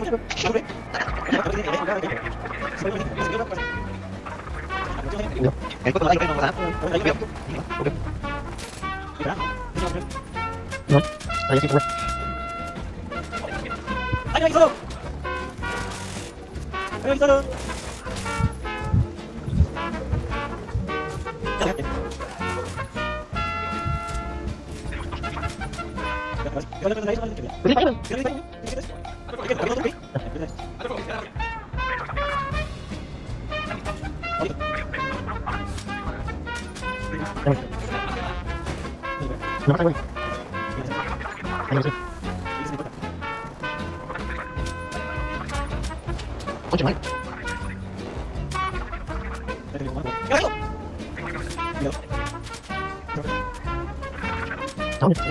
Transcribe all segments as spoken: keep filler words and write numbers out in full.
No, ahí sí fue. ¡Ay, ay, solo! ¡Ay, solo! No pasa, güey. Ahí no sé. Oye, mal. ¿Dónde?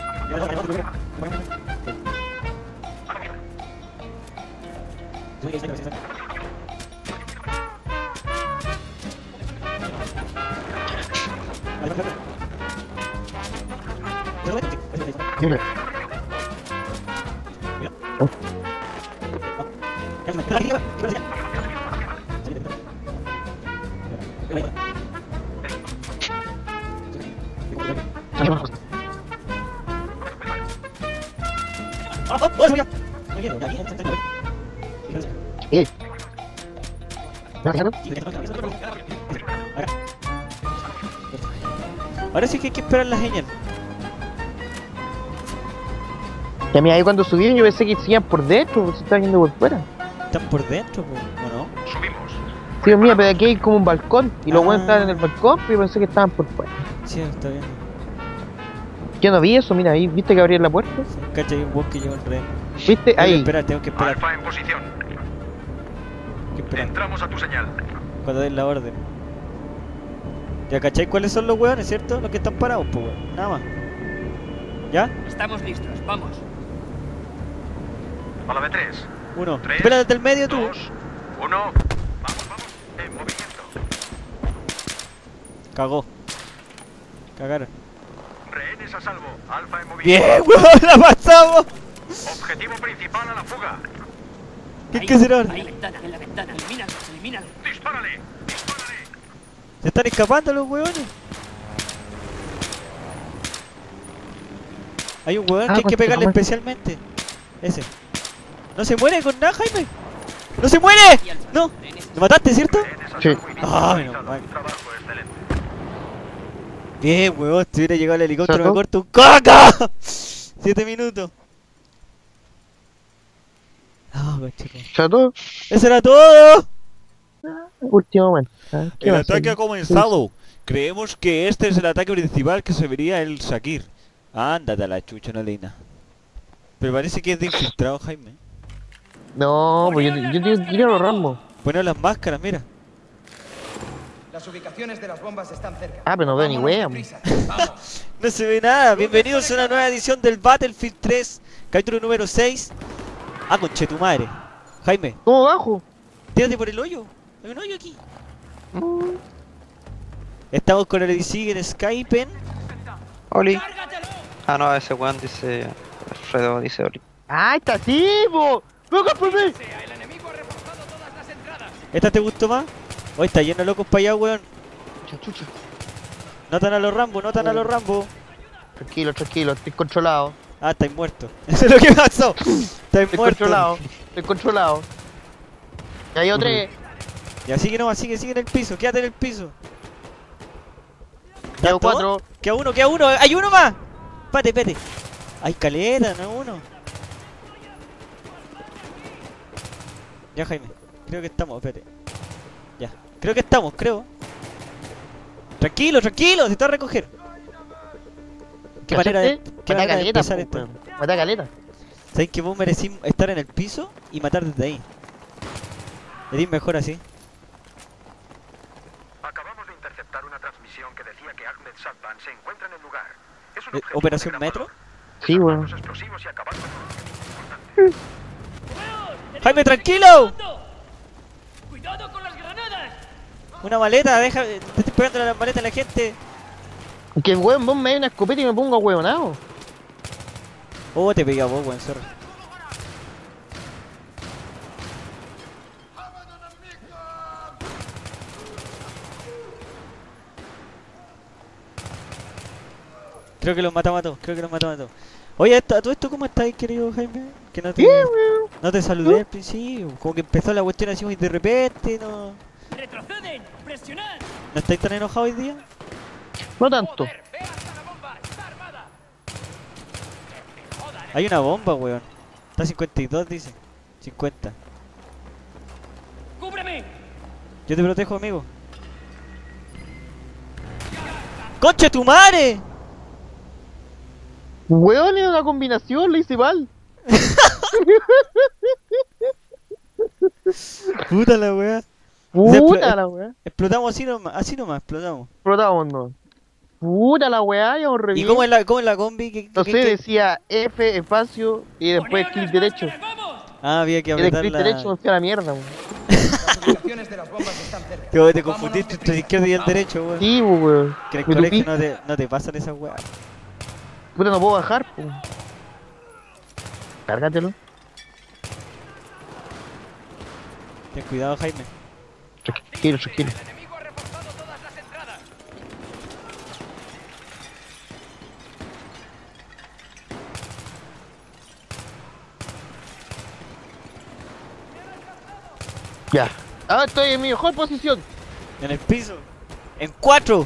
Dime. Oh. Ahí vamos. Eh. ¿No te Ahora sí que hay que esperar la señal. Y a mí ahí cuando subieron yo pensé que seguían por dentro, porque se estaban yendo por fuera. Están por dentro, po, ¿o no? Sí, mira, pero aquí hay como un balcón y los Ah. buenos estaban en el balcón, pero yo pensé que estaban por fuera. Sí, está bien. Yo no vi eso, mira ahí, ¿viste que abrían la puerta? Cacha, hay un bus que lleva el rey. ¿Viste? Tengo que Ahí. esperar, tengo que esperar. Alfa en posición. Tengo que esperar. Entramos a tu señal. Cuando den la orden. Ya cachai cuáles son los hueones, ¿cierto? Los que están parados, pues weón. Nada más. ¿Ya? Estamos listos, vamos. A la de tres. Uno. Tres, Espera desde el medio tú. Dos, uno. Vamos, vamos. En movimiento. Cagó. Cagaron. Rehenes a salvo. Alfa en movimiento. ¡Bien, weón! ¡La pasamos! Objetivo principal a la fuga. ¿Qué hay que hacer ahora? Ahí, ventana, en la ventana, elimínalo, elimínalo. Dispárale. Dispárale. Se están escapando los hueones. Hay un hueón Ah, que hay que pues, pegarle toma. especialmente. Ese. No se muere con nada, Jaime. ¡No se muere! Y Alfa, ¡No! rehenes ¿Lo mataste, cierto? Rehenes a Sí. salvo y Ah, bien menos localizado. mal. Trabajo excelente. Bien, huevón. Si hubiera llegado el helicóptero, me ¿Sato? corto un caca. Siete minutos. Ah, coche. ¿Chato? Eso era todo. Último momento. Ah, ¿qué El va a ataque hacer? ha comenzado. Creemos que este es el ataque principal que se vería el Shakir. Ándate a la chucha, no leí nada. Pero parece que es de infiltrado, Jaime. No, pues yo, yo, yo quiero los ramos. Poner las máscaras, mira. Las ubicaciones de las bombas están cerca. Ah, pero no veo ni Vámonos wea. deprisa. Vamos. No se ve nada. Bienvenidos a una nueva edición del Battlefield tres, capítulo número seis. Ah, conche tu madre. Jaime, ¿Cómo bajo? tírate por el hoyo. Hay un hoyo aquí. Mm. Estamos con el Edicig en Skype. Oli. Ah, no, ese weón dice. Alfredo dice Oli. Ah, está así, po. ¡Loca por mí! El enemigo ha reforzado todas las entradas. ¿Esta te gustó más? Hoy está lleno de locos para allá, weón. Chucha, chucha. Notan a los Rambo, notan a los Rambo. Tranquilo, tranquilo, estoy controlado. Ah, estáis muertos. Eso es lo que pasó. Estáis Estoy muertos. controlado, estoy controlado. Ya hay tres. Ya sigue nomás, sigue, sigue en el piso. Quédate en el piso. Ya hay ¿Tanto? cuatro. Queda uno, queda uno. ¡Hay uno más! Pate, pate. Hay caleta, no uno. Ya, Jaime. Creo que estamos, espérate. Ya. Creo que estamos, creo. Tranquilo, tranquilo. Se está a recoger. ¿Qué manera de, qué Mata manera de caleta, empezar po, esto? weón. Mata caleta. ¿Sabes que vos merecís estar en el piso y matar desde ahí? Eres mejor así. Acabamos de interceptar una transmisión que decía que Ahmed Sadban se encuentra en el lugar. Es un Eh, objetivo ¿Operación de gran Metro? valor. Sí, Desarmar weón. los explosivos y acabar con los importantes. ¡Jaime, tranquilo! ¡Cuidado con las granadas! Una maleta, deja. Te estoy pegando la maleta a la gente. Que weón, vos me das una escopeta y me pongo a huevonado. Oh, te pegué a vos, weón, sorry. Creo que los matamos a todos, creo que los matamos a todos. Oye, ¿a todo esto cómo estáis, querido Jaime? Que no te, Bien, weón. no te saludé al principio. Como que empezó la cuestión así muy de repente, ¿no? ¡Retroceden! ¡Presionad! ¿No estáis tan enojados hoy día? No tanto. ¡Joder! ¡Ve hasta la bomba! ¡Está armada! ¡Joder! Hay una bomba, weón. Está cincuenta y dos, dice. cincuenta. ¡Cúbreme! Yo te protejo, amigo. ¡Concha tu madre! Weón, es una combinación, lo hice mal. Puta la weá. Puta la weá. Explotamos así nomás, así nomás, explotamos. Explotamos, no. Puta la weá, ya ¿Y reviví. cómo es la, cómo es la combi? ¿Qué, No qué- sé, qué- decía F, espacio, y después ¡Poneos clic las derecho. máscaras, ¡vamos! Ah, había que Y de apretar clic la... derecho, no sea la mierda, weón. Las ubicaciones de las bombas están cerca. Te, te Vámonos confundiste entre el deprisa. izquierdo y el Vamos. derecho, weón. Sí, weón. Que en el Me colegio tupí. no te, no te pasan esas weas. Puta, no puedo bajar, po. Cárgatelo. Ten cuidado, Jaime. Tranquilo, tranquilo. El enemigo ha reforzado todas las entradas. Ya. Ahora estoy en mi mejor posición. En el piso. En cuatro.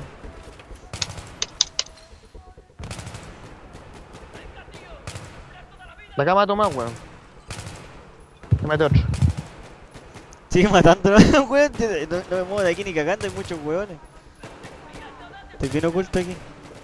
La cama toma, weón. Me mate otro. Sigue matando, weón. No, no me muevo de aquí ni cagando, hay muchos weones. Estoy bien oculto aquí.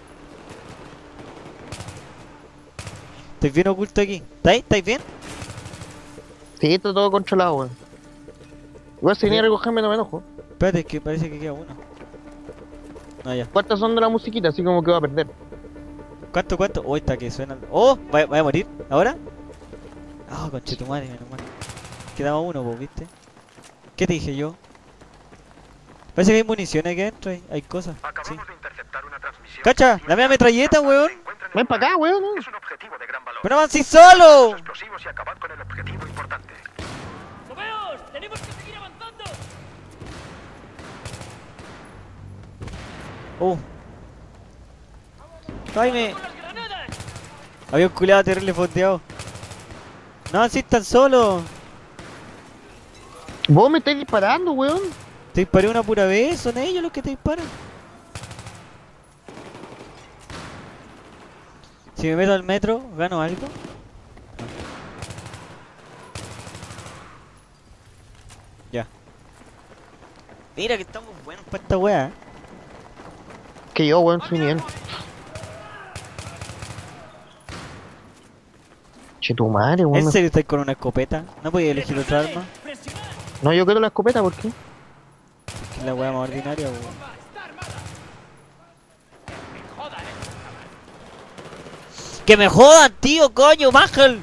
Estoy bien oculto aquí. ¿Estáis? ¿Estáis bien? Sí, está todo controlado, weón. Igual si venía a recogerme no me enojo. Espérate, es que parece que queda uno. No, ya. ¿Cuántas son de la musiquita? Así como que va a perder. ¿Cuánto, cuánto? Oh, está que suena. ¡Oh! ¿Va, va a morir? ¿Ahora? Ah, oh, conchetumare, menos mal. Quedaba uno, vos, ¿viste? ¿Qué te dije yo? Parece que hay municiones aquí adentro, hay, hay cosas. Sí. Acabamos de interceptar una transmisión. ¡Cacha! ¡La media metralleta, weón! Se encuentra en el Ven para acá, lugar. weón. ¿no? Es un objetivo de gran valor. ¡Pero avancé solo! Explosivos y acabad con el objetivo importante. ¡Moveos! ¡Tenemos que seguir avanzando! ¡Oh! ¡Jaime! ¡Con las granadas! Había un culeado terrible fondeado. No, así están solos. Vos me estáis disparando, weón. Te disparé una pura vez, son ellos los que te disparan. Si me meto al metro, ¿gano algo? Ya. Mira que estamos buenos para esta wea. Que yo, weón, soy bien. Che, tu madre, weón. ¿En serio estáis con una escopeta? ¿No podía elegir otra arma? ¡Presionad! No, yo quiero la escopeta, ¿por qué? Que es la wea más ordinaria, weón. ¡Está armada! ¡Me jodan, eh! ¡Que me jodan, tío, coño, Mángel!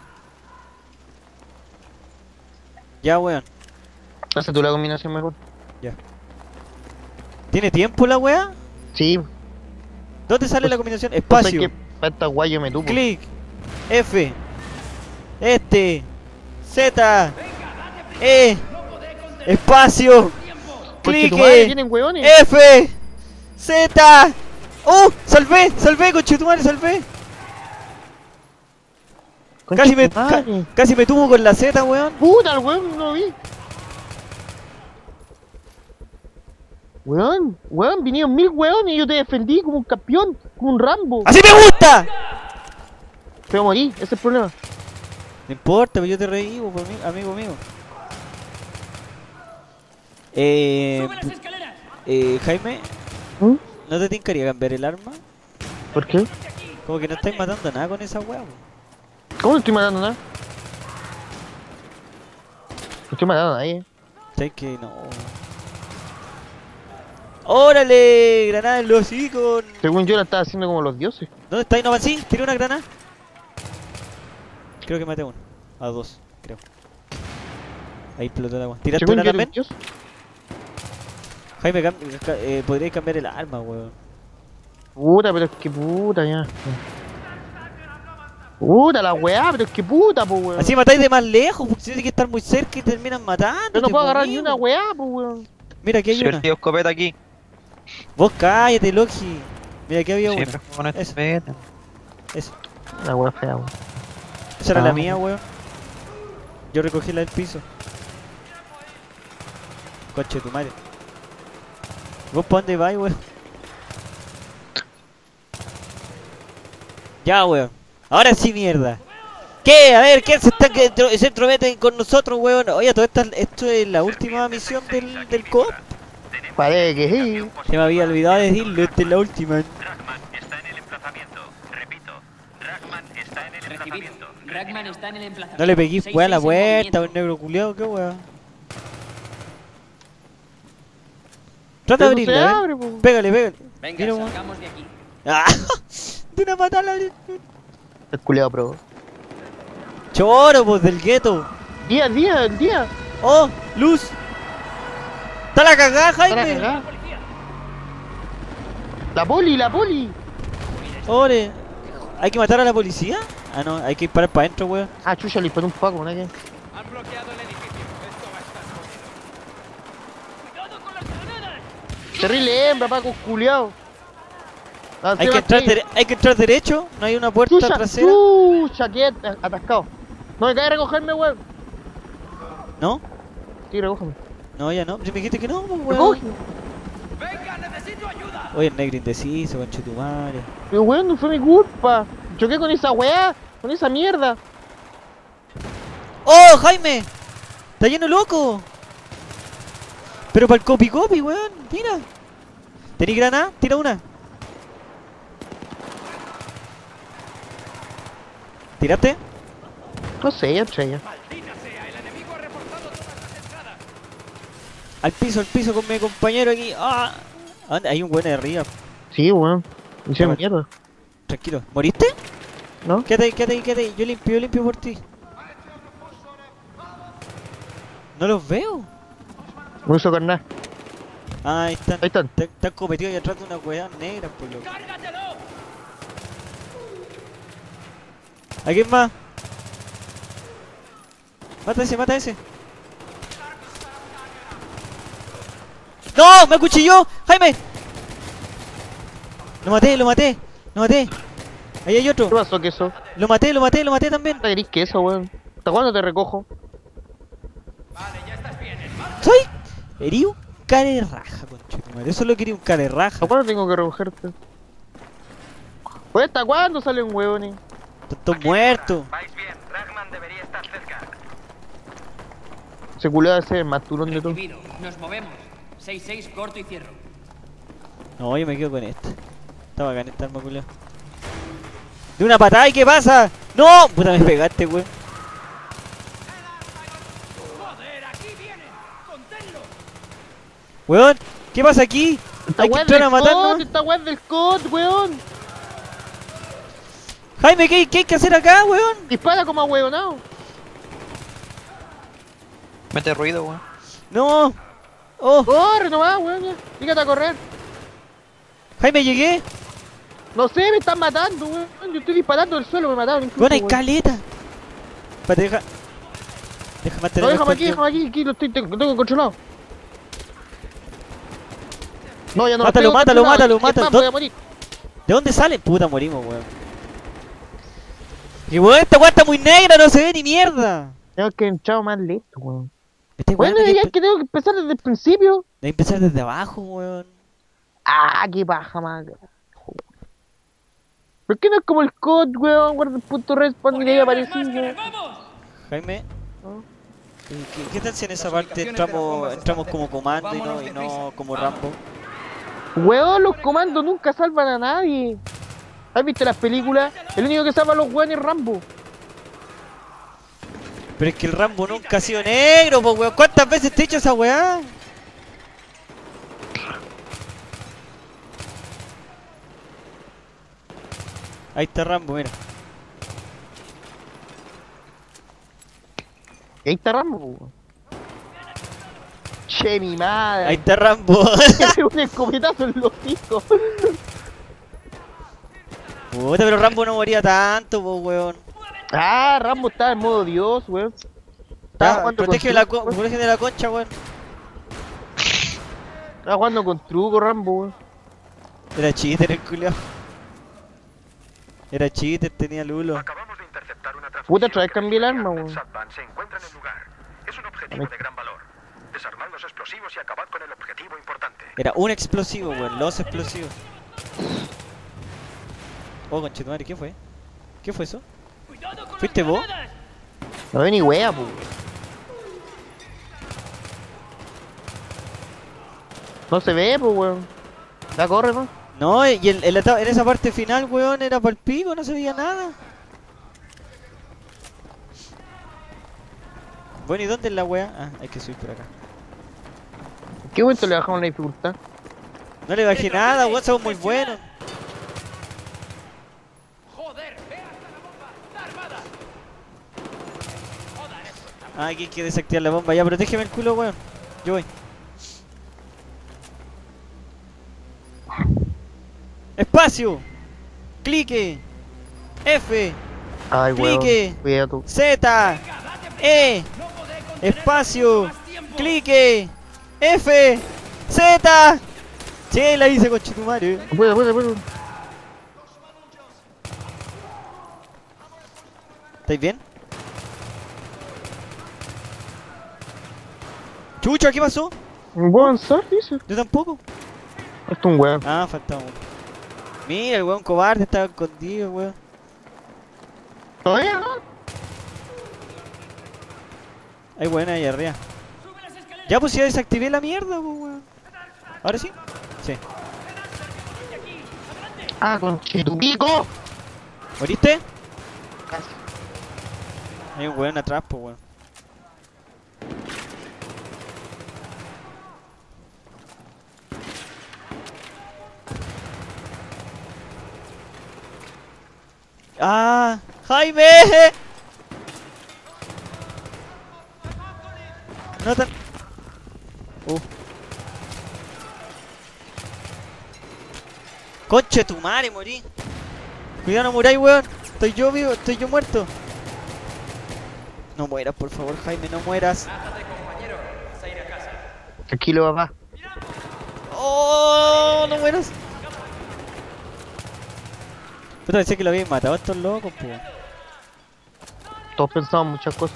Ya, weón. Hace tú la combinación mejor. ¿Tiene tiempo la wea? Sí. ¿Dónde sale Pues- la combinación? Pues Espacio. hay que para esta guay yo me tupo. Clic. F. Este. Z. E. Espacio. Porque tu Clic. madre tienen weones. F. Z. ¡Oh! ¡Salvé! ¡Salvé, conchetumare! ¡Salvé! Concha Casi me, tu madre. ca- casi me tuvo con la Z, weón. Puta, el weón, no lo vi. Weón, weón, vinieron mil weones y yo te defendí como un campeón, como un Rambo. ¡Así me gusta! Pero morí, ese es el problema. No importa, pero yo te revivo, por mí- amigo mío. Eh, ¡Sube las escaleras! eh, Jaime, ¿Mm? ¿no te tincaría cambiar el arma? ¿Por qué? Como que no estáis matando nada con esa weá, weón. ¿Cómo no estoy matando nada? No estoy matando a nadie. ¿Sabes que no? ¡Órale! ¡Granada en los hocicos! Según yo la estaba haciendo como los dioses. ¿Dónde está Innovancy? ¿Tiré una granada? Creo que maté a uno. A dos, creo. Ahí explotó el agua. ¿Tiraste Según una yo era también? un dios. Jaime, cam- ca- eh, podríais cambiar el arma, weón. Puta, pero es que puta ya. Puta la weá, pero es que puta, po weón. Así matáis de más lejos, porque si tienes que estar muy cerca y terminan matando. Yo no puedo agarrar ni una weá, po weón. Mira, aquí hay Si una. tío escopeta aquí. Vos cállate, Loki. Mira, aquí había Siempre una. con este Esa, meten. esa. La wea fea, weón. Esa era Ah. la mía, weón. Yo recogí la del piso. Coche de tu madre. ¿Vos pa' dónde vais, weón? Ya, weón. Ahora sí, mierda. ¿Qué? A ver, ¿quién se está que tro- se entromete con nosotros, weón? Oye, todo esto, esto es la última misión del, del co-op. Parece que sí. Se me había olvidado decirlo, esta es la última. Ragman está en el emplazamiento. Repito, Ragman está en el Recibido. emplazamiento. Ragman está en el emplazamiento. No le pegué, seis weón, a la seis en puerta, movimiento. un negro culiao, qué weón. Trata de Pero no se abrirla, abre, ¿eh? po. Pégale, pégale. Venga, Mira, weón. salgamos de aquí. ¡Ah! De una patada. El culiado pro. Choro, pues, del gueto. Día, día, el día. ¡Oh! ¡Luz! ¡Está la cagada, Está la Jaime! cagada. La poli, la poli. ¡Ore! ¿Hay que matar a la policía? Ah, no, hay que disparar para adentro, weón. Ah, chucha, le disparó un paco, ¿no? ¿Qué? Han bloqueado el edificio. Esto va a estar jodido. ¡Cuidado con las granadas! Terrible hembra, paco, culiao. Ah, Hay se que, va entrar a caer. dere- hay que entrar derecho, no hay una puerta Chucha, trasera. chucha, que atascado. No me cae a recogerme, weón. ¿No? Sí, recógeme. No, ya no. Si me dijiste que no, pues, weón. Recógeme. ¡Venga, necesito ayuda! Oye, el negro indeciso, conchetumare. Pero weón, no fue mi culpa. Choqué con esa weá, con esa mierda. ¡Oh, Jaime! ¡Está lleno de loco! Pero para el copy copy, weón. Mira. ¿Tenís granada? Tira una. ¿Tiraste? No sé, ya estrella. ¡Maldita sea! El enemigo ha reforzado todas las entradas. Al piso, al piso con mi compañero aquí. ¡Ah! ¿A dónde? Hay un weón ahí arriba. Sí, weón. Me hicieron Ya, mierda. Tranquilo. ¿Moriste? ¿No? Quédate ahí, quédate ahí, quédate ahí. Yo limpio, yo limpio por ti. No los veo. No hizo carnal. Ah, ahí están. Ahí están. Están están como metidos ahí atrás de una weá negra, por loco. ¡Cárgatelo! ¿A quién más? Mata a ese, mata a ese. ¡No! ¡Me acuchilló! ¡Jaime! Lo maté, lo maté, lo maté. Ahí hay ¿Qué otro. pasó, queso? Lo maté, lo maté, lo maté también. ¿Te querís queso, weón? ¿Hasta cuándo te recojo? Vale, ya estás bien. En marcha. Soy. Herí un care raja, conchetumadre. Eso lo quería un care raja. ¿Hasta cuándo tengo que recogerte? Pues ¿hasta cuándo salen huevones? Estoy muerto. Vais bien, Ragman debería estar cerca. Se culea de ser el más turón de todo. Recibido. Nos movemos. seis seis, corto y cierro. No, yo me quedo con esta. Está bacán esta arma, culiao. De una patada, ¿y qué pasa? ¡No! Puta, me pegaste, weón. ¡Joder, aquí vienen! ¡Conténlo! Weón, ¿qué pasa aquí? Esta Hay que weá entrar del a matarnos. C O D, esta weá del C O D, weón. Jaime, ¿qué, ¿qué hay que hacer acá, weón? Dispara como a huevonao. Mete ruido, weón. No. Oh, Corre nomás, weón. ya. Fíjate a correr. Jaime, llegué. No sé, me están matando, weón. Yo estoy disparando del suelo, me mataron. incluso, Weón, hay weón. caleta. Espérate, deja. Deja mantener No, el déjame aquí, cuerpo. déjame aquí, aquí lo, estoy, lo tengo controlado. No, ya no lo Mátalo, tengo mátalo, controlado. mátalo, Es mátalo. más, voy a morir. ¿De dónde salen? Puta, morimos, weón. Y weón, esta weá está muy negra, no se ve ni mierda. Tengo que entrar más lento, weón. Este weón Bueno, hay ya que, es que tengo que empezar desde el principio. hay que empezar desde abajo, weón. Ah, qué paja, más. ¿Por qué no es como el C O D, weón? Guarda el punto respawn y ahí aparece, weón. ¡Vamos! Jaime. ¿No? ¿y ¿Qué, qué tal si en esa Las parte ubicaciones de las entramos, bombas entramos están como cerca. comando y no, Vámonos y deprisa. no como Vamos. Rambo? Weón, los comandos nunca salvan a nadie. ¿Has visto las películas? El único que salva a los weones es Rambo. Pero es que el Rambo nunca ha sido negro, po, weón. ¿Cuántas veces te he hecho esa weá? Ahí está Rambo, mira. Y ahí está Rambo, weón. Che, mi madre. Ahí está Rambo. Un escopetazo en los hijos. Puta, pero Rambo no moría tanto, po, weón. Ah, Rambo estaba en modo Dios, weón. Estaba Ya, jugando protege con la, truco, co- protege de la concha, weón. Estaba jugando con truco, Rambo, weón. Era cheater el culiao. Era cheater, tenía lulo. Acabamos de interceptar una transmisión. Puta, otra vez que cambié el decía que arma, Ahmed weón. Sadban se encuentra en el lugar. Es un objetivo de gran valor. Desarmad los explosivos y acabad con el objetivo importante. Era un explosivo, weón, los explosivos. Oh, conchetumare, ¿qué fue? ¿Qué fue eso? ¡Cuidado con ¿Fuiste las vos? granadas! No ve ni wea, po. No se ve, pues, weón. Ya corre, ¿no? No, y el, el ata- en esa parte final, weón, era pa'l pico, no se veía nada. Bueno, ¿y dónde es la wea? Ah, hay que subir por acá. ¿En qué momento le bajamos la dificultad? No le bajé nada, weón, somos muy buenos. ¡Joder! ¡Ve hasta la bomba! ¡Está armada! ¡Joder, eso! Ah, aquí hay que desactivar la bomba. Ya, protégeme el culo, weón. Yo voy. Espacio. Clique. F. Ay, weón. Clique. Cuidado tú. Z. E. Espacio. Clique. F. Z. Che, la hice con Chitumare. No puedo, puedo, puedo. ¿Estáis bien? Chucha, ¿qué pasó? ¿No puedo avanzar, dice? Yo tampoco. Esto es un weón. Ah, faltaba uno. Mira, el weón cobarde estaba escondido, weón. ¿Todavía no? Hay weón ahí arriba. Ya, pues ya desactivé la mierda, pues, weón. ¿Ahora sí? Sí. Ah, con Chetupico. ¿Moriste? Casi. Hay un weón atrás, pues, weón. ¡Ah! ¡Jaime! No tan... Uh. ¡Conche tu madre, morí! Cuidado, no muráis, weón. Estoy yo vivo, estoy yo muerto. No mueras, por favor, Jaime, no mueras. Tranquilo, papá. ¡Oh! ¡No mueras! Yo pensé que lo habían matado a estos locos, pues. Todos pensamos muchas cosas.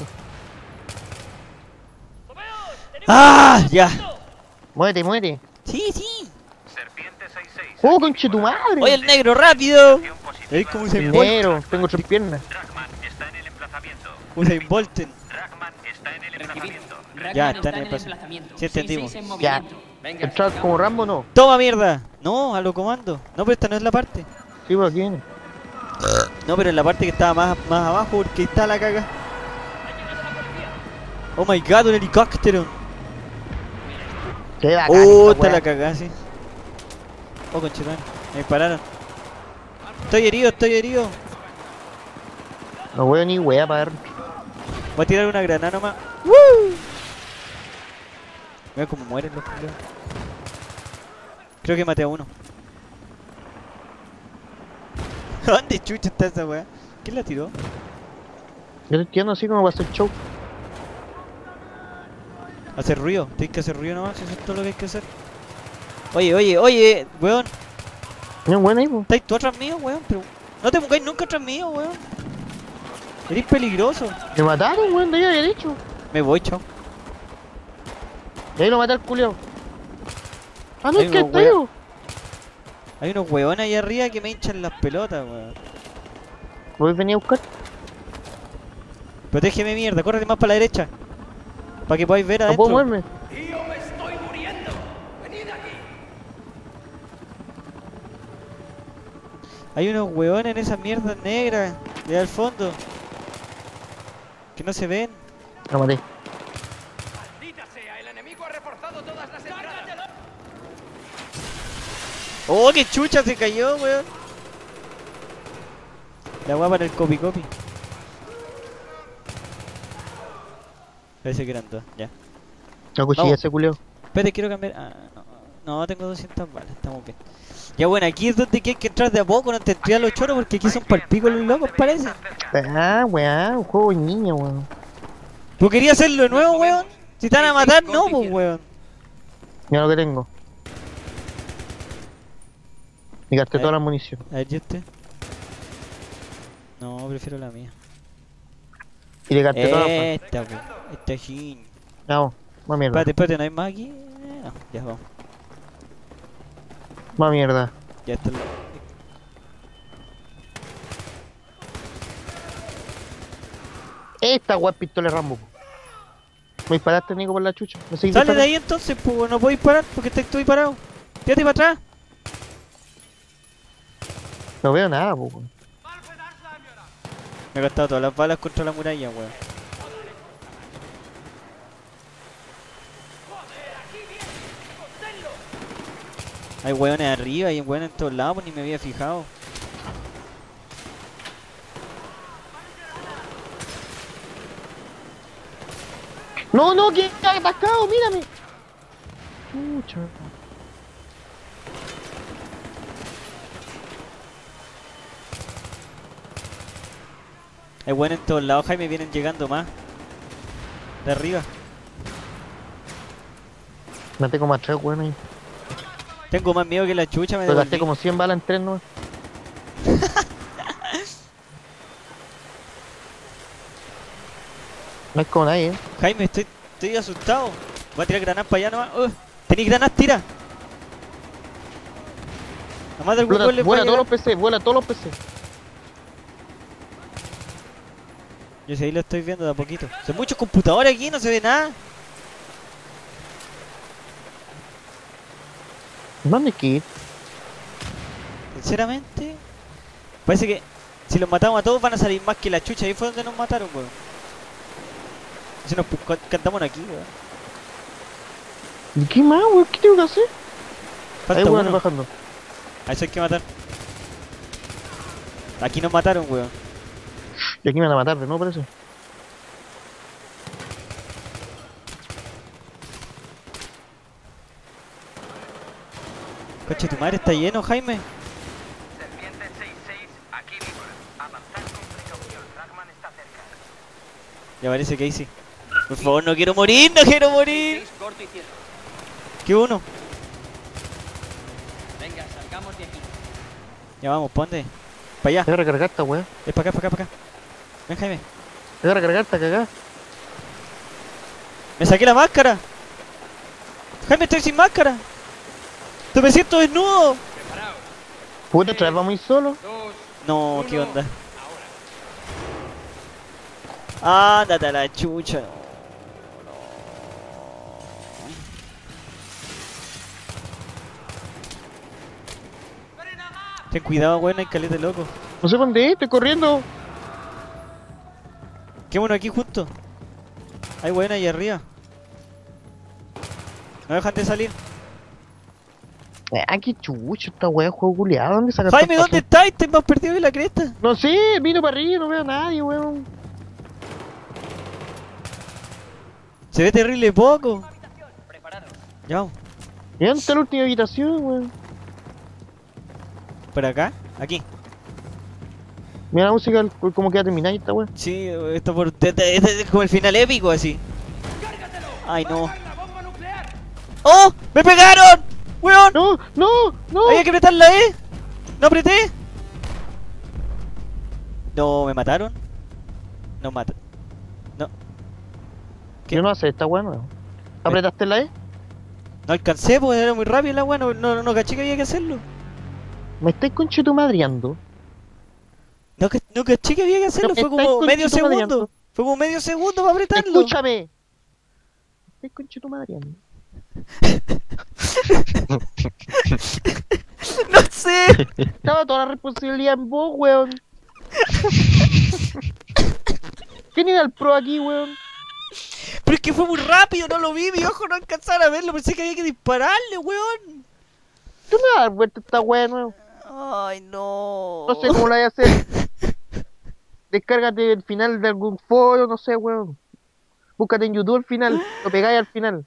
¡Ah! ¡Ya! Muérete, muérete. ¡Sí, sí! Serpiente seis seis. ¡Oh, conche tu madre! ¡Oye, el negro, rápido! ¿Veis cómo se envuelve? Negro, tengo tres piernas. Dragman está en el emplazamiento. Usain Bolten. Dragman está en el Recibid. emplazamiento. Ragman Ya, está está en el paso. emplazamiento. Sí, entendimos. seis seis en Ya. movimiento. Venga, ¿Entrar sigamos. como Rambo no? ¡Toma, mierda! No, a lo comando. No, pero esta no es la parte. Sí, pues aquí viene. No, pero en la parte que estaba más, más abajo, porque ahí está la caga. Oh my god, un helicóptero. Qué bacán Oh, esta está wea. la cagada, sí. Oh, conchetón. Me dispararon. Estoy herido, estoy herido. No veo ni wea para ver. Voy a tirar una granada nomás. ¡Woo! Mira cómo mueren los culiados. Creo que maté a uno. ¿Dónde chucha está esa weá? ¿Quién la tiró? Yo te entiendo así como va a hacer show. Hacer ruido, tienes que hacer ruido nomás, eso es todo lo que hay que hacer. Oye, oye, oye, weón, No, bueno ahí, pues. estáis tú atrás mío, weón, pero no te pongáis nunca atrás mío, weón. Eres peligroso. Me mataron, weón, de ahí había dicho. Me voy, chao. Y ahí lo maté al culiao. Ah, no, Ahí es que unos está wea- yo. Hay unos weones ahí arriba que me hinchan las pelotas, weón. Voy a venir a buscar. Protégeme, mierda, córrete más para la derecha. Para que podáis ver No adentro. puedo moverme. ¡Tío, me estoy muriendo! ¡Venid aquí! Hay unos weones en esas mierdas negras de al fondo que no se ven. Lo maté. ¡Maldita sea! ¡El enemigo ha reforzado todas las entradas! Oh, qué chucha se cayó, weón. La guapa en el copy copy. Parece que eran dos, ya. No cuchilla Vamos. ese culiao. Espérate, quiero cambiar. Ah, no, no, tengo doscientas balas, estamos bien. Ya bueno, aquí es donde hay que entrar de a poco, no te entré a los choros porque aquí son palpicos los locos, parece. Ah, weón, un juego de niño, weón. ¿Tú querías hacerlo de nuevo, weón? Si te van a matar, no, pues, weón. Mira lo que tengo. Y gasté A toda ver. la munición. A ver, ¿y usted? No, prefiero la mía. Y le gasté toda la Esta, po. Esta chin. Vamos, más mierda. Espérate, espérate, ¿no hay más aquí? Eh, No, ya vamos. Más mierda. Ya está. el- Esta weá es pistola de Rambo. Me disparaste, Nico, por la chucha. ¿Me seguís Sale de disparando? ahí entonces, pues no puedo disparar porque estoy, estoy parado. Tírate para atrás. No veo nada, po, weón. Me he gastado todas las balas contra la muralla, weón. Hay weones arriba, hay weones en todos lados, pues ni me había fijado. No, no, que está atascado, mírame. Chucha. Hay weones en todos lados, Jaime, vienen llegando más. De arriba. Maté como a tres, weón, ahí. Tengo más miedo que la chucha, me Pero gasté devolví. como cien balas en tres, ¿no? No hay como nadie, eh. Jaime, estoy, estoy asustado. Voy a tirar granadas para allá nomás. Uh, ¿Tenéis granadas? Tira. Nomás de algún Vuela, weón le vuela puede todos los llegar. P C, vuela todos los P C. Yo sí, ahí lo estoy viendo de a poquito. Son muchos computadores aquí, no se ve nada. ¿Dónde hay que ir? Sinceramente, parece que si los matamos a todos van a salir más que la chucha. Ahí fue donde nos mataron, weón. Y si nos pu- ca- cantamos aquí, weón. ¿Y qué más, weón? ¿Qué tengo que hacer? Falta Ahí, weón, uno. bajando. A eso hay que matar. Aquí nos mataron, weón. Y aquí me van a matar, ¿no? Parece. Coche, tu madre está lleno, Jaime. Serpiente seis seis, aquí viva. Avanzar con precaución. Ragman está cerca. Ya parece que ahí sí. Por favor, no quiero morir, no quiero morir. seis, corto y cierro. ¿Qué uno? Venga, salgamos de aquí. Ya vamos, ponte. Para allá. Voy a recargar esta, weón. Es para acá, para acá, para acá. Ven, Jaime. Voy a recargar esta cagada. Me saqué la máscara. Jaime, estoy sin máscara. Te me siento desnudo. Preparaos. Puta, otra vez vamos a ir solo. Dos. No, ¿qué Uno. onda? Ándate a la chucha. No, no. Ten cuidado, weón, hay caleta de loco. No sé dónde es, estoy corriendo. Qué bueno aquí justo. Hay weón ahí arriba. No dejan de salir. Ah, qué chucho esta weá, juego culiado. ¿Dónde sacaste Jaime, esta ¿dónde cosa? estás? Te más perdido que la cresta. No sé, miro para arriba, no veo a nadie, weón. Se ve terrible poco. Preparados. Ya vamos. ¿Y dónde está la última habitación, weón? ¿Por acá? Aquí. Mira la música, como que va a terminar esta weá. Sí, esto por. Este este es como el final épico así. Ay, no. ¡La bomba nuclear! ¡Oh! ¡Me pegaron! ¡Weón! No, no, no. Había que apretar la E. No apreté. No, me mataron. No mata. No. ¿Qué? Yo no sé esta weá, no. ¿Apretaste la E? No alcancé, pues era muy rápido la weá. No, no, no caché que había que hacerlo. Me estáis conchetumadreando. No, ca- no caché que había que hacerlo. No, Fue estáis como medio conchetumadreando. segundo. Fue como medio segundo para apretarlo. Escúchame. Me estáis conchetumadreando. No sé. Estaba toda la responsabilidad en vos, weón. ¿Quién era el pro aquí, weón? Pero es que fue muy rápido, no lo vi, mi ojo no alcanzaba a verlo. Pensé que había que dispararle, weón. Tú me vas a dar vuelta esta weá de nuevo. Ay, no. No sé cómo la voy a hacer. Descárgate el final de algún foro, no sé, weón. Búscate en YouTube el final, lo pegáis al final.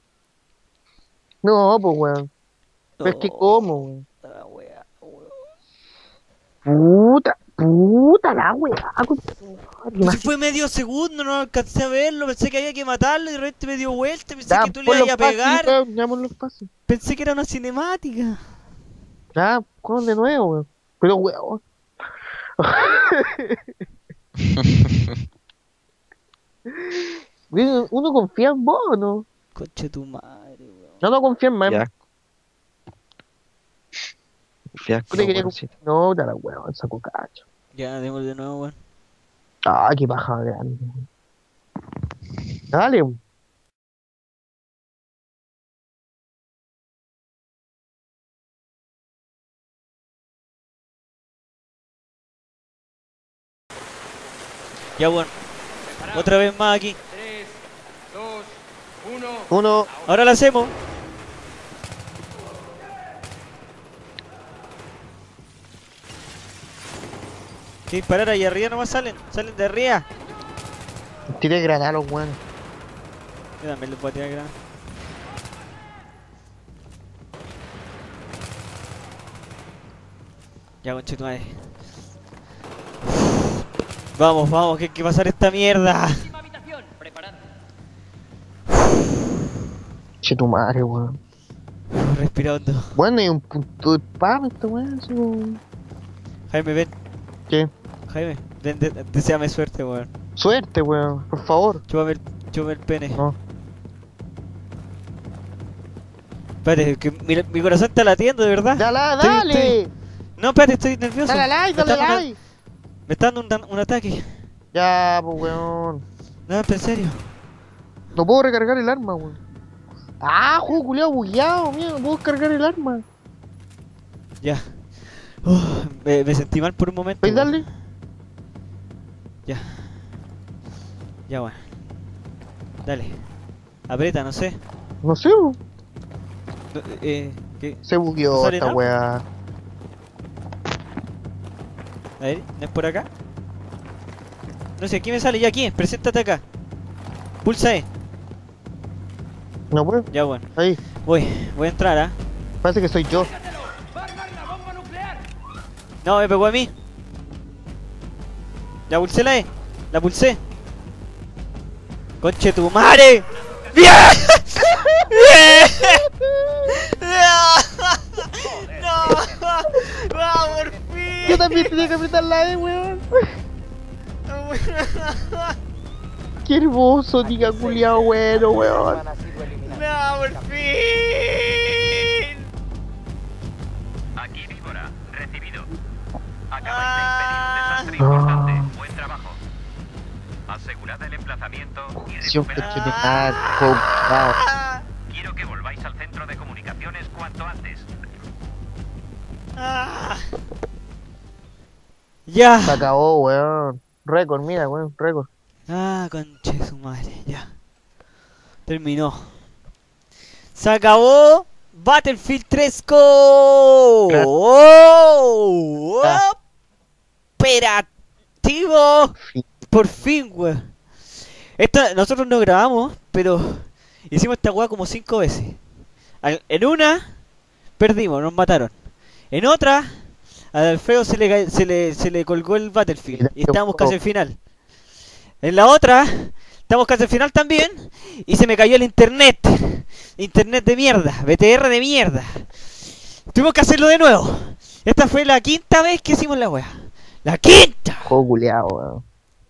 No, pues, weón. Pero es que cómo, weón. Ah, weá, weón. Puta, puta la weá. Pues si fue medio segundo, no alcancé a verlo. Pensé que había que matarlo y de repente me dio vuelta. Pensé Ya, que tú le ponlo ibas a fácil, pegar. weón, ya ponlo fácil. Pensé que era una cinemática. Ah, juegan de nuevo, weón. Pero weón. Weón, uno confía en vos, ¿o ¿no? Conche tu madre, weón. No, no confía en más. Ya. Fiasco, Yo te quería weón, comp- sí. No, dale weón, saco cacho. Ya, démosle de nuevo, weón. Ah, qué paja grande. Dale, weón. Ya, weón. Otra vez más aquí. tres, dos, uno. Uno. Ahora la hacemos. Que disparar ahí arriba nomás salen. Salen de arriba. Tiré granada a los weones. Yo también les voy a tirar granada. Ya, conchetumadre. Vamos, vamos, que hay que pasar esta mierda. Última habitación. Preparado. Che tu madre, weón. Respira hondo. Bueno, hay un punto de spam esta weón, así como... Jaime, ven. ¿Qué? Jaime, ven, de- deséame suerte, weón. Suerte, weón, por favor. Chúpame el, chúpame el pene. No. Espérate, que mi, mi corazón está latiendo, de verdad. Dale, Estoy- dale. estoy- No, espérate, estoy nervioso. Dale like, Me está dale dando una- like. Me está dando un, dan- un ataque. Ya, pues weón. No, en serio. No puedo recargar el arma, weón. Ah, juego culiao bugueado, mía, no puedo cargar el arma. Ya. Uf, me, me sentí mal por un momento. ¿Puedes weón. darle? Ya. Ya, bueno. Dale. Aprieta, no sé. No sé, weón. No, eh, ¿qué? Se bugueó ¿Sale esta nada? weá. A ver, ¿no es por acá? No sé, aquí me sale, ya aquí, preséntate acá. Pulsa E. No puedo. Ya, bueno. Ahí. Voy, voy a entrar, ¿ah? Parece que soy yo. ¡Va a armar la bomba nuclear! No, me pegó a mí. Ya pulsé la E. La pulsé. Conche tu madre. ¡Bien! ¡Bien! ¡No! ¡Vamos, por fin! Yo también tenía que apretar la E, weón. Qué hermoso, diga culiao, bueno, weón. ¡No, por fin! Aquí Víbora, recibido. Acabáis Ah. de impedir un desastre importante. Buen trabajo. Asegurad el emplazamiento y Siempre recuperad. que tenga comprado. Ah. Quiero que volváis al centro de comunicaciones cuanto antes. Ah. Ya. Se acabó, weón. Récord, mira, weón, récord. Ah, conche su madre, ya. Terminó. Se acabó Battlefield tres con Claro. ¡Oh! Ah. Operativo. Fin. Por fin, weón. Esta, nosotros no grabamos, pero hicimos esta weá como cinco veces. Al- En una perdimos, nos mataron. En otra, a Alfredo se le, ca- se le, se le colgó el Battlefield y estábamos casi al final. En la otra, estamos casi al final también y se me cayó el internet. Internet de mierda, B T R de mierda. Tuvimos que hacerlo de nuevo. Esta fue la quinta vez que hicimos la wea. ¡La quinta! Juego culiao, weón.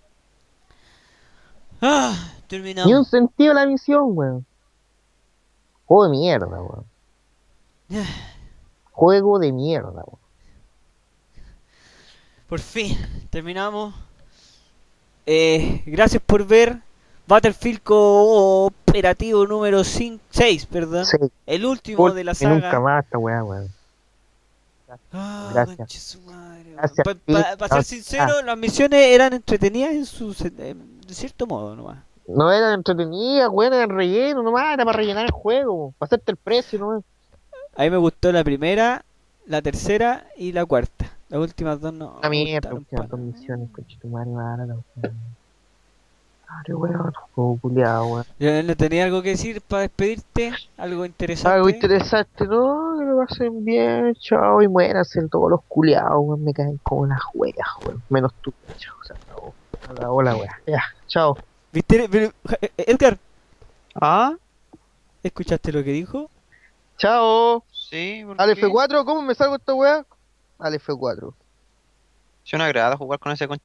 Ah, Ni un terminamos. sentido la misión, weón. Juego de mierda, weón. Juego de mierda, weón. Por fin, terminamos. Eh, gracias por ver Battlefield Cooperativo número cinco, seis, perdón. Sí. El último de la Y nunca saga. más esta weá, weón. Ah, Gracias. conche su madre, Gracias Pa- a ti. pa- Para ser Gracias. sincero, las misiones eran entretenidas en su, de cierto modo nomás. No era entretenida, weón, era relleno nomás, era para rellenar el juego, para hacerte el precio nomás. A mí me gustó la primera, la tercera y la cuarta. Las últimas dos no. A me mí me gustaron gustaron pa' dos nada. misiones, conchetumare, bárbaro, weón. Madre, weón, juego culiao, weón. Ya, ¿no tenía algo que decir para despedirte? ¿Algo interesante? Algo interesante, no, que lo pasen bien, chao, y muéranse todos los culiados, weón, me caen como las weas, weón. Menos tú, chao, se acabó. Se acabó la wea. Ya, chao. ¿Viste? Pero, ja- Edgar, ¿Ah? ¿escuchaste lo que dijo? Chao. Sí, ¿por Al qué? F cuatro, ¿cómo me salgo esta weá? Al F cuatro. Si no agrada jugar con ese con...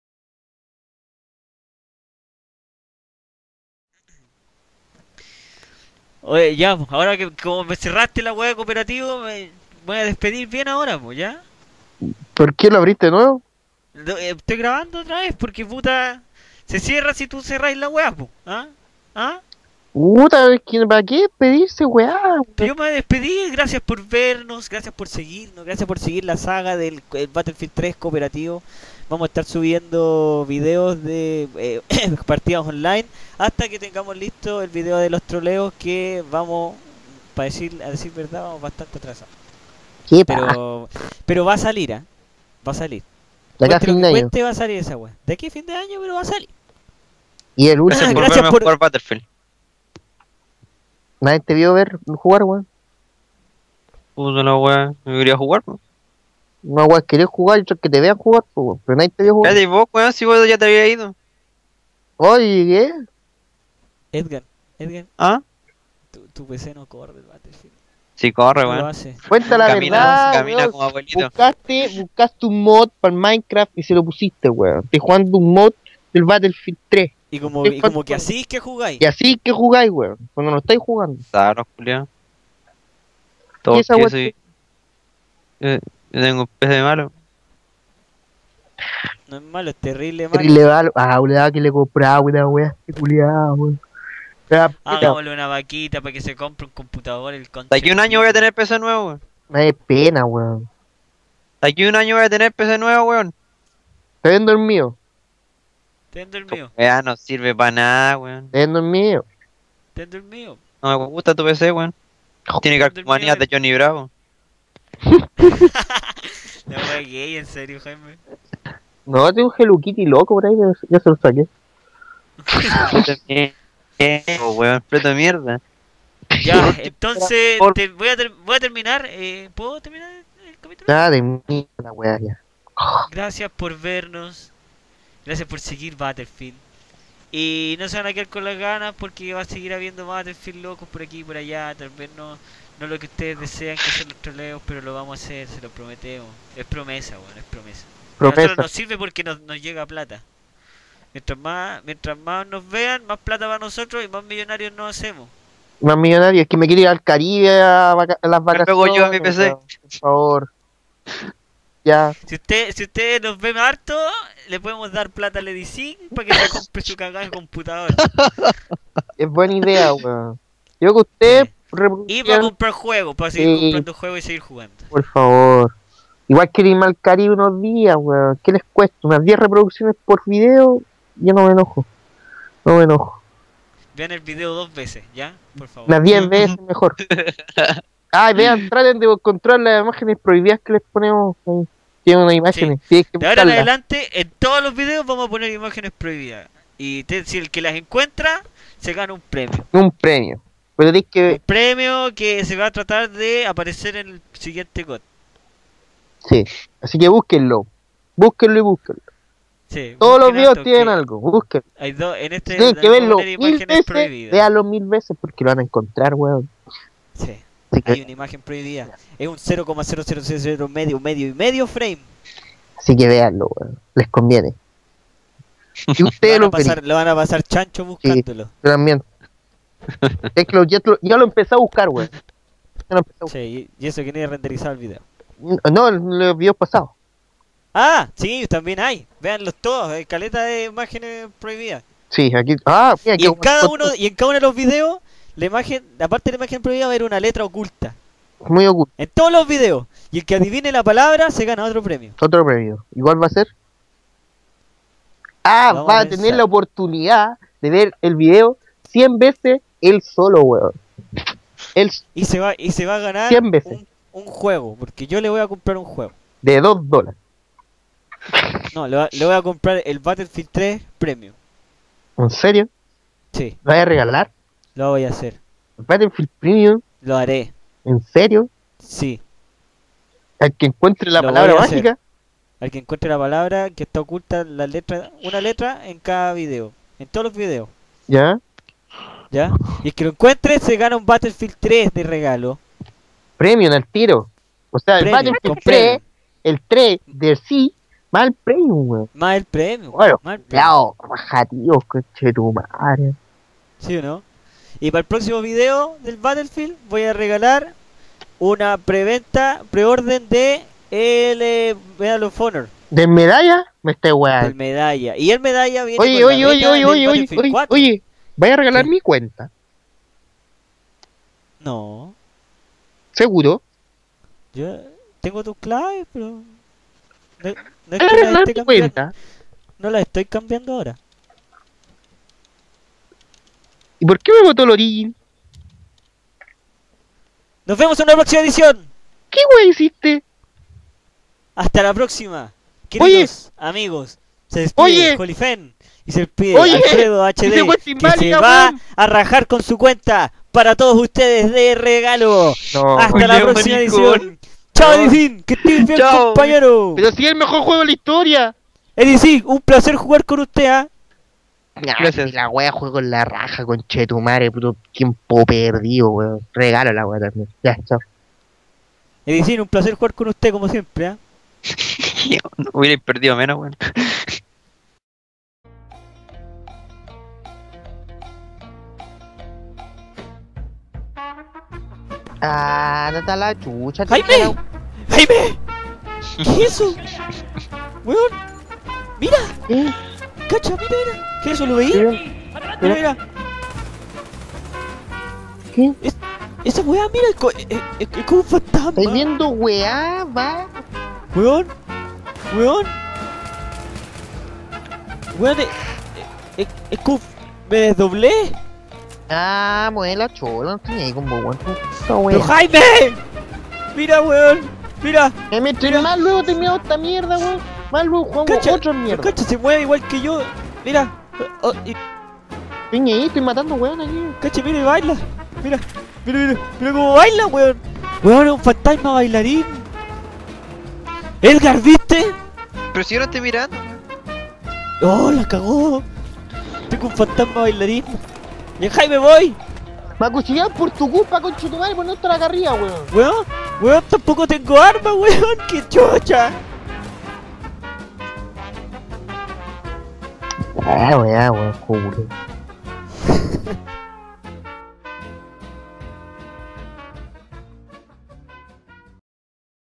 Oye, ya, pues, ahora que como me cerraste la weá de cooperativo, me voy a despedir bien ahora, pues, ¿ya? ¿Por qué lo abriste de nuevo? No, eh, Estoy grabando otra vez porque puta se cierra si tú cerráis la weá, po. ¿Ah? ¿Ah? Puta, ¿quién- ¿para qué pedirse weá? Yo me despedí, gracias por vernos, gracias por seguirnos, gracias por seguir la saga del el Battlefield tres cooperativo. Vamos a estar subiendo videos de eh, partidas online hasta que tengamos listo el video de los troleos que vamos, para decir, a decir verdad, vamos bastante atrasados. ¿Qué pasa? Pero, pero va a salir, ¿ah? Va a salir. De acá a Cueste lo fin que de año. cueste, va a salir esa weá. De aquí a fin de año, pero va a salir. Y el Gracias último, por gracias verme por- jugar Battlefield. nadie te vio ver jugar, weón. Puta la wea, me quería jugar, po. No, weón, querés jugar y otros que te vean jugar, pues, weón. Pero nadie te vio jugar. Cállate vos, weón, si vos ya te había ido. Oye, ¿qué? Edgar, Edgar, ¿Ah? tu, tu P C no corre el Battlefield. Sí, corre, No lo weón. hace. Cuenta la Camina, verdad, camina weón. como abuelito. Buscaste, buscaste un mod para el Minecraft y se lo pusiste, weón. Estoy jugando un mod del Battlefield tres. Y como, ¿Qué y como falta? que así es que jugáis. Y así que jugáis, weón. Cuando no estáis jugando. Sabros, Julián. Todo ¿Qué esa que wea? soy. Yo, yo tengo un P C malo. No es malo, es terrible malo. Y le da, ah, le da que le compraba una weá, este culiado, weón. Pero, puta, Hagámosle una vaquita para que se compre un computador el concha De aquí a un de año voy a pico. tener P C nuevo, weón. me da pena, weón. De aquí a un año voy a tener P C nuevo, weón. Te vendo el mío, Tendo el mío, Ya no sirve para nada, weón. te vendo el mío. tendo el mío. No me gusta tu P C, weón. Tiene calcomanías de Johnny Bravo. La wea gay, en serio, Jaime. No, tengo un Hello Kitty loco por ahí, pero ya se lo saqué. Oh, weón, preto de mierda. Ya, entonces te voy, a ter- voy a terminar. Eh, ¿Puedo terminar el, el capítulo? Nada de mierda, weá, ya. Gracias por vernos. Gracias por seguir Battlefield. Y no se van a quedar con las ganas porque va a seguir habiendo Battlefield locos por aquí y por allá. Tal vez no, no lo que ustedes desean que sean los troleos, pero lo vamos a hacer, se lo prometemos. Es promesa, bueno, es promesa. A nosotros Promesa. nos sirve porque nos, nos llega plata. Mientras más, mientras más nos vean, más plata para nosotros y más millonarios nos hacemos. Más millonario, es que me quiere ir al Caribe a, vaca- a las Me vacaciones. pego yo a mi P C. weón, por favor. Ya, Si usted, si ustedes nos ven harto, le podemos dar plata al Edicin para que se compre su cagada de computador. es buena idea, weón. Yo que usted Sí. Y reproducían, para comprar juegos, para seguir Sí. comprando juegos y seguir jugando. por favor. Igual quiero irme al Caribe unos días, weón. ¿Qué les cuesta? Unas diez reproducciones por video, yo no me enojo. No me enojo. Vean el video dos veces, ¿ya? Por favor. Unas diez veces mejor. Ay, vean, traten de encontrar las imágenes prohibidas que les ponemos. ahí. Tienen unas imágenes, tienes que De ahora en buscarlas. adelante, en todos los videos vamos a poner imágenes prohibidas. Y te- si el que las encuentra, se gana un premio. Un premio. Pero tenéis Un que. premio que se va a tratar de aparecer en el siguiente C O D. Sí. Así que búsquenlo. Búsquenlo y búsquenlo. Sí, Todos los busquen videos harto, tienen que algo. Búsquenlo. Hay dos, en este Tienen que vamos a verlo poner mil imágenes veces. prohibidas. Véanlo mil veces porque lo van a encontrar, weón. Sí, Así que, hay una imagen prohibida. Es un cero coma cero cero cero cero medio, medio y medio frame. así que véanlo, weón. Les conviene. Y Lo ustedes van, lo a pasar, lo van a pasar chancho buscándolo. también. Es que lo, ya, lo, ya lo empecé a buscar, weón. Ya lo empecé a buscar. Sí, y y eso que ni he renderizado el video. No, los videos pasados. Ah, sí, también hay. Véanlos todos, hay caleta de imágenes prohibidas. Sí, aquí. Ah, mira, Y aquí en cada uno, y en cada uno de los videos, la imagen, aparte de la imagen prohibida, va a haber una letra oculta. muy oculto. En todos los videos. Y el que adivine la palabra se gana otro premio. Otro premio. Igual va a ser. Ah, Vamos va a a tener pensar. la oportunidad de ver el video cien veces él solo, weón. Él Y se va, y se va a ganar cien veces. un, un juego, porque yo le voy a comprar un juego. de dos dólares. No, le, va- le voy a comprar el Battlefield tres Premium. ¿En serio? Sí, ¿Lo vas a regalar? lo voy a hacer. Battlefield Premium, Lo haré. ¿en serio? Sí. Al que encuentre la Lo palabra voy a hacer. mágica. Al que encuentre la palabra que está oculta, la letra, una letra en cada video. En todos los videos. ¿Ya? ¿Ya? Y el que lo encuentre se gana un Battlefield tres de regalo. Premium al tiro. O sea, el Premium, Battlefield con tres, premium. el tres de sí, más el Premium, weón. Más el premio. Bueno, Más el premio. claro, rajativo, coche tu madre. ¿Sí o no? Y para el próximo video del Battlefield voy a regalar una preventa, preorden de el eh, Medal of Honor, ¿De medalla? Me está del weón. medalla. Y el medalla viene Oye, con oye, la oye, beta oye, del oye, oye, Battlefield oye, cuatro. oye, vaya a regalar ¿Qué? mi cuenta, No, seguro. yo tengo tus claves, pero no, no es Vaya a que las regalar esté mi cambiando. cuenta. No las estoy cambiando ahora. ¿Y por qué me votó Lorín? Nos vemos en una próxima edición. ¿Qué weón hiciste? Hasta la próxima. Queridos amigos, se despide Oye. Jolifen y se despide Oye. Alfredo H Ese D, weón es que se inválida, va weón. a rajar con su cuenta para todos ustedes de regalo. No, Hasta la Oye, próxima maricón. edición. Chao, No. Edicin, que estés bien, Chao. compañero. pero si es el mejor juego de la historia. Edicin, un placer jugar con usted, ¿ah? Nah, Gracias. si la wea juego en la raja, con chetumare, puto tiempo perdido, weón. Regalo la wea también. Ya, chao. Edicin, un placer jugar con usted como siempre, ¿ah? No hubiera perdido menos, weón. Ah, date a la chucha. ¡Jaime! chucha, ¡Jaime! ¿Qué es eso? Weón, mira, la- ¿Eh? cacha, mira, mira. ¿Qué es eso? ¿Lo veí? Mira, Mira, mira. ¿Qué? Esa weá, mira, es, co- es, es- es como un fantasma. ¿Estáis viendo weá? Va. Weón, weón. Weón, es, es, es como... Me desdoblé. Ah, muela chola, no tenía ahí como weón. Esa ¡Pero wea. Jaime! Mira, weón, mira. Eh, mientras Mira. más luego terminado esta mierda, weón. Más luego jugamos Cacha, otra mierda. cacha, se mueve igual que yo. Mira. Oh, y- Estoy ahí, estoy matando weón aquí. cacha, mira y baila. Mira, mira, mira, mira cómo baila, weón. Weón, es un fantasma bailarín. Edgar, ¿viste? Pero si yo no estoy mirando. Oh, la cagó. Tengo un fantasma bailarín. Y Jaime, voy. Me acuchillaron por tu culpa, conchetumare, por no estar acá arriba, weón. Weón, weón, tampoco tengo arma, weón. Qué chocha. Ah, weá, weón, culo.